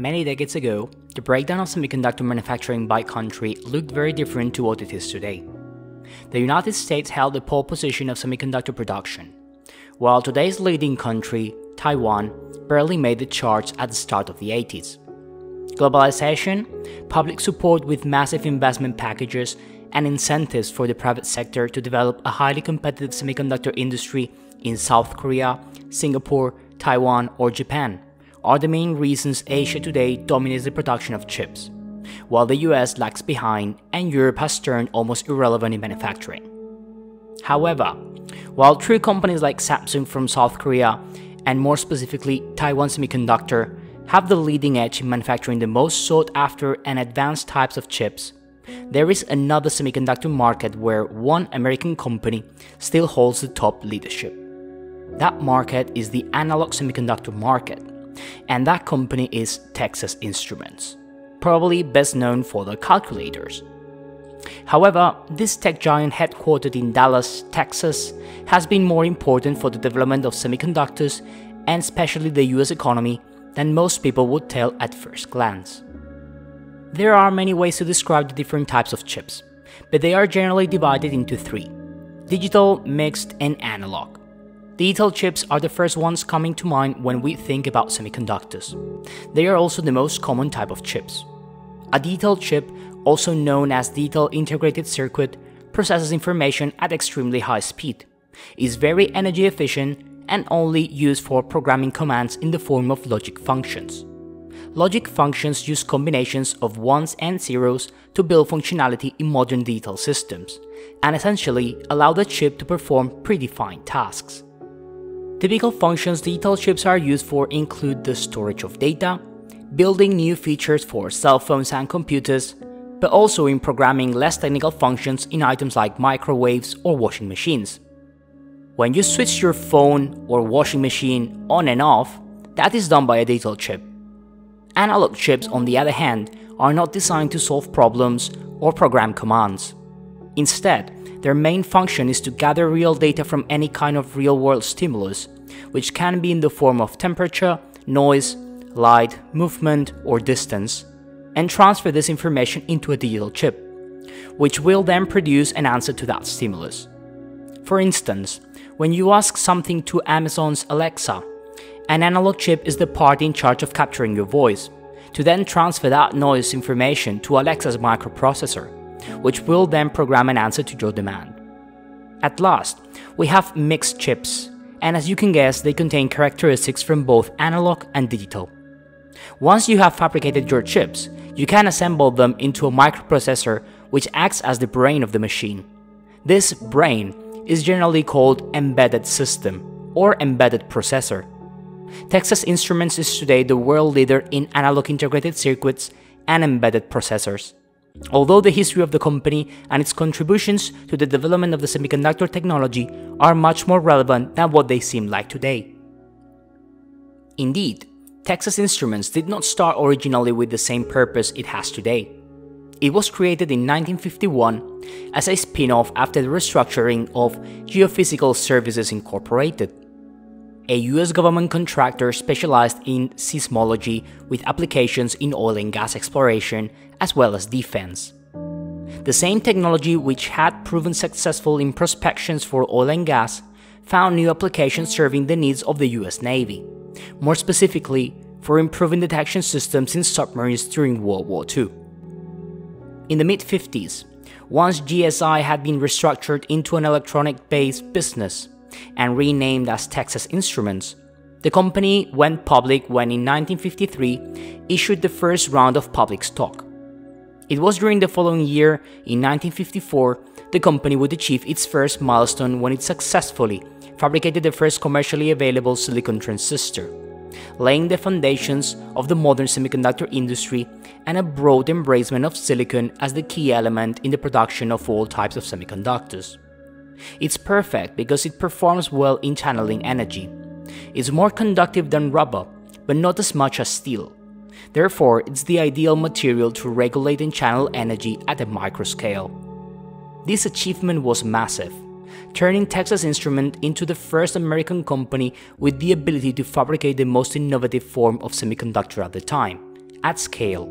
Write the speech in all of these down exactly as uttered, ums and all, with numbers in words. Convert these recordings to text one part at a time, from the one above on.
Many decades ago, the breakdown of semiconductor manufacturing by country looked very different to what it is today. The United States held the pole position of semiconductor production, while today's leading country, Taiwan, barely made the charts at the start of the eighties. Globalization, public support with massive investment packages, and incentives for the private sector to develop a highly competitive semiconductor industry in South Korea, Singapore, Taiwan, or Japan are the main reasons Asia today dominates the production of chips, while the U S lags behind and Europe has turned almost irrelevant in manufacturing. However, while true companies like Samsung from South Korea, and more specifically Taiwan Semiconductor, have the leading edge in manufacturing the most sought after and advanced types of chips, there is another semiconductor market where one American company still holds the top leadership. That market is the analog semiconductor market, and that company is Texas Instruments, probably best known for their calculators. However, this tech giant headquartered in Dallas, Texas, has been more important for the development of semiconductors and especially the U S economy than most people would tell at first glance. There are many ways to describe the different types of chips, but they are generally divided into three: digital, mixed, and analog. Digital chips are the first ones coming to mind when we think about semiconductors. They are also the most common type of chips. A digital chip, also known as digital integrated circuit, processes information at extremely high speed, is very energy efficient, and only used for programming commands in the form of logic functions. Logic functions use combinations of ones and zeros to build functionality in modern digital systems, and essentially allow the chip to perform predefined tasks. Typical functions digital chips are used for include the storage of data, building new features for cell phones and computers, but also in programming less technical functions in items like microwaves or washing machines. When you switch your phone or washing machine on and off, that is done by a digital chip. Analog chips, on the other hand, are not designed to solve problems or program commands. Instead, their main function is to gather real data from any kind of real-world stimulus, which can be in the form of temperature, noise, light, movement, or distance, and transfer this information into a digital chip, which will then produce an answer to that stimulus. For instance, when you ask something to Amazon's Alexa, an analog chip is the part in charge of capturing your voice, to then transfer that noise information to Alexa's microprocessor, which will then program an answer to your demand. At last, we have mixed chips, and as you can guess, they contain characteristics from both analog and digital. Once you have fabricated your chips, you can assemble them into a microprocessor which acts as the brain of the machine. This brain is generally called embedded system or embedded processor. Texas Instruments is today the world leader in analog integrated circuits and embedded processors. Although the history of the company and its contributions to the development of the semiconductor technology are much more relevant than what they seem like today. Indeed, Texas Instruments did not start originally with the same purpose it has today. It was created in nineteen fifty-one as a spin-off after the restructuring of Geophysical Services Incorporated, a U S government contractor specialized in seismology with applications in oil and gas exploration as well as defense. The same technology which had proven successful in prospections for oil and gas found new applications serving the needs of the U S Navy, more specifically for improving detection systems in submarines during World War Two. In the mid fifties, once G S I had been restructured into an electronic-based business and renamed as Texas Instruments, the company went public when in nineteen fifty-three issued the first round of public stock. It was during the following year, in nineteen fifty-four, the company would achieve its first milestone when it successfully fabricated the first commercially available silicon transistor, laying the foundations of the modern semiconductor industry and a broad embracement of silicon as the key element in the production of all types of semiconductors. It's perfect because it performs well in channeling energy. It's more conductive than rubber, but not as much as steel. Therefore, it's the ideal material to regulate and channel energy at a microscale. This achievement was massive, turning Texas Instruments into the first American company with the ability to fabricate the most innovative form of semiconductor at the time, at scale.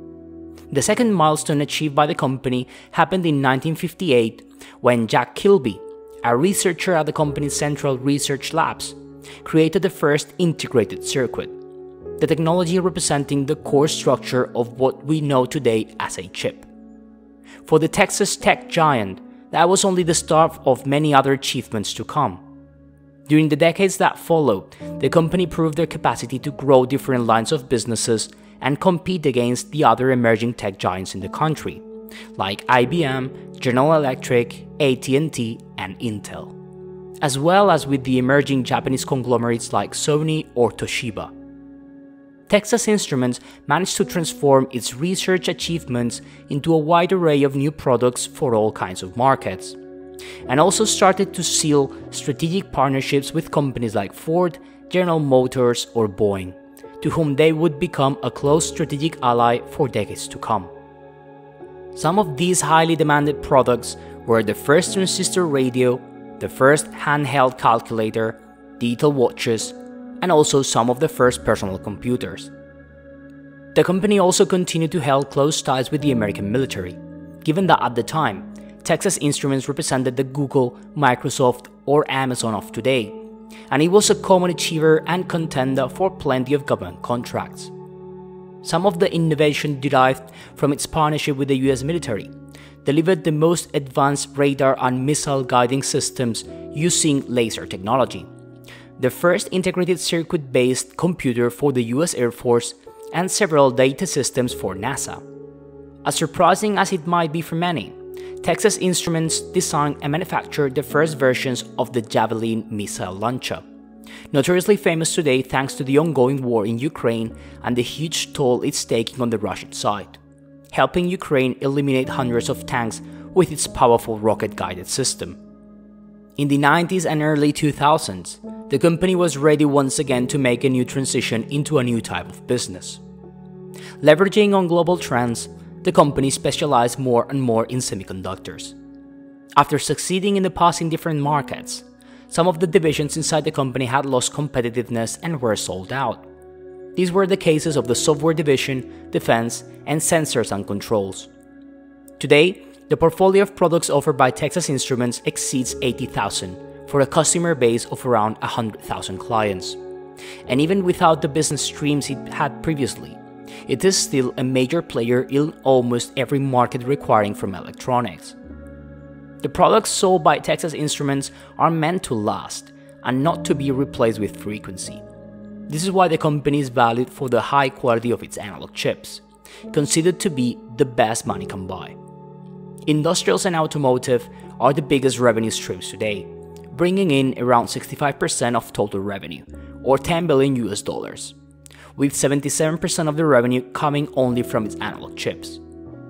The second milestone achieved by the company happened in nineteen fifty-eight when Jack Kilby, a researcher at the company's Central Research Labs, created the first integrated circuit, the technology representing the core structure of what we know today as a chip. For the Texas tech giant, that was only the start of many other achievements to come. During the decades that followed, the company proved their capacity to grow different lines of businesses and compete against the other emerging tech giants in the country, like I B M, General Electric, A T and T, and Intel, as well as with the emerging Japanese conglomerates like Sony or Toshiba. Texas Instruments managed to transform its research achievements into a wide array of new products for all kinds of markets, and also started to seal strategic partnerships with companies like Ford, General Motors, or Boeing, to whom they would become a close strategic ally for decades to come. Some of these highly demanded products were the first transistor radio, the first handheld calculator, digital watches, and also some of the first personal computers. The company also continued to hold close ties with the American military, given that at the time, Texas Instruments represented the Google, Microsoft, or Amazon of today, and it was a common achiever and contender for plenty of government contracts. Some of the innovation derived from its partnership with the U S military delivered the most advanced radar and missile guiding systems using laser technology, the first integrated circuit-based computer for the U S Air Force, and several data systems for NASA. As surprising as it might be for many, Texas Instruments designed and manufactured the first versions of the Javelin missile launcher, notoriously famous today thanks to the ongoing war in Ukraine and the huge toll it's taking on the Russian side, helping Ukraine eliminate hundreds of tanks with its powerful rocket-guided system. In the nineties and early two thousands, the company was ready once again to make a new transition into a new type of business. Leveraging on global trends, the company specialized more and more in semiconductors. After succeeding in the past in different markets, some of the divisions inside the company had lost competitiveness and were sold out. These were the cases of the software division, defense, and sensors and controls. Today, the portfolio of products offered by Texas Instruments exceeds eighty thousand for a customer base of around one hundred thousand clients. And even without the business streams it had previously, it is still a major player in almost every market requiring from electronics. The products sold by Texas Instruments are meant to last and not to be replaced with frequency. This is why the company is valued for the high quality of its analog chips, considered to be the best money can buy. Industrials and automotive are the biggest revenue streams today, bringing in around sixty-five percent of total revenue, or ten billion U S dollars, with seventy-seven percent of the revenue coming only from its analog chips.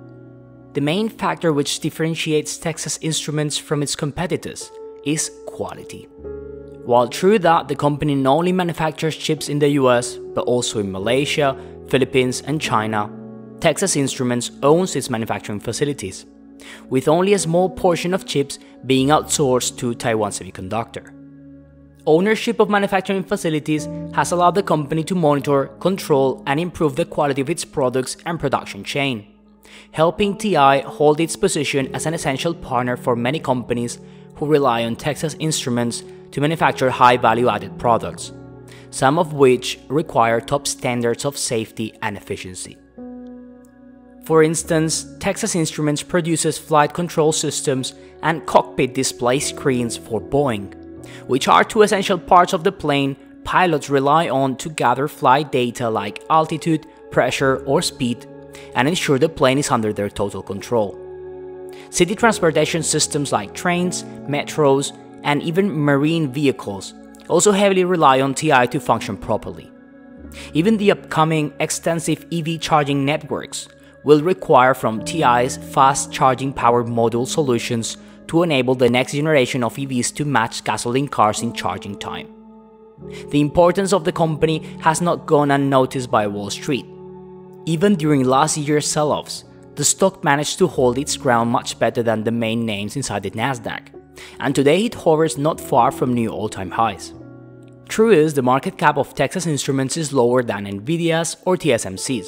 The main factor which differentiates Texas Instruments from its competitors is quality. While true that the company not only manufactures chips in the U S, but also in Malaysia, Philippines, and China, Texas Instruments owns its manufacturing facilities, with only a small portion of chips being outsourced to Taiwan Semiconductor. Ownership of manufacturing facilities has allowed the company to monitor, control, and improve the quality of its products and production chain, helping T I hold its position as an essential partner for many companies who rely on Texas Instruments to manufacture high value-added products, some of which require top standards of safety and efficiency. For instance, Texas Instruments produces flight control systems and cockpit display screens for Boeing, which are two essential parts of the plane pilots rely on to gather flight data like altitude, pressure, or speed, and ensure the plane is under their total control. City transportation systems like trains, metros, and even marine vehicles also heavily rely on T I to function properly. Even the upcoming extensive E V charging networks will require from T I's fast charging power module solutions to enable the next generation of E Vs to match gasoline cars in charging time. The importance of the company has not gone unnoticed by Wall Street. Even during last year's sell-offs, the stock managed to hold its ground much better than the main names inside the Nasdaq, and today it hovers not far from new all-time highs. True is, the market cap of Texas Instruments is lower than Nvidia's or T S M C's,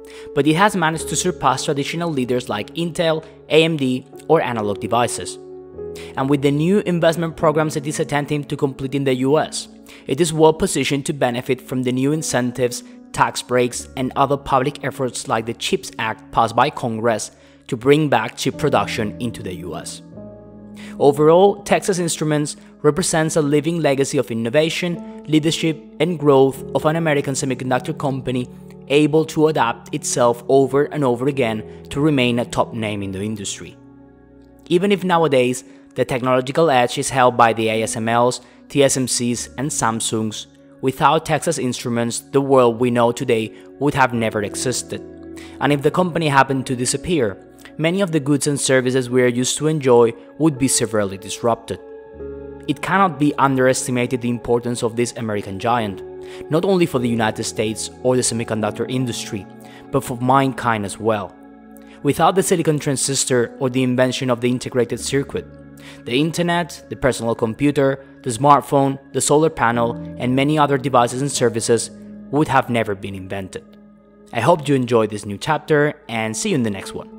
but it has managed to surpass traditional leaders like Intel, A M D, or Analog Devices. And with the new investment programs it is attempting to complete in the U S, it is well positioned to benefit from the new incentives, tax breaks, and other public efforts like the CHIPS Act passed by Congress to bring back chip production into the U S. Overall, Texas Instruments represents a living legacy of innovation, leadership, and growth of an American semiconductor company able to adapt itself over and over again to remain a top name in the industry. Even if nowadays the technological edge is held by the A S M Ls, T S M Cs, and Samsungs, without Texas Instruments, the world we know today would have never existed. And if the company happened to disappear, many of the goods and services we are used to enjoy would be severely disrupted. It cannot be underestimated the importance of this American giant, not only for the United States or the semiconductor industry, but for mankind as well. Without the silicon transistor or the invention of the integrated circuit, the internet, the personal computer, the smartphone, the solar panel, and many other devices and services would have never been invented. I hope you enjoyed this new chapter and see you in the next one.